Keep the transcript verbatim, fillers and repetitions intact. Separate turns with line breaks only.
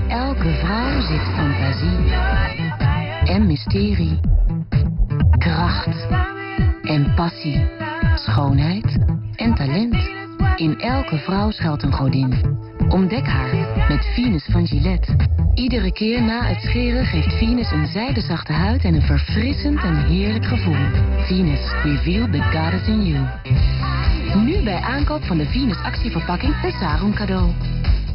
elke vrouw zit fantasie en mysterie, kracht en passie, schoonheid en talent. In elke vrouw schuilt een godin. Ontdek haar met Venus van Gillette. Iedere keer na het scheren geeft Venus een zijdezachte huid en een verfrissend en heerlijk gevoel. Venus, reveal the goddess in you. Nu bij aankoop van de Venus actieverpakking een sarong cadeau.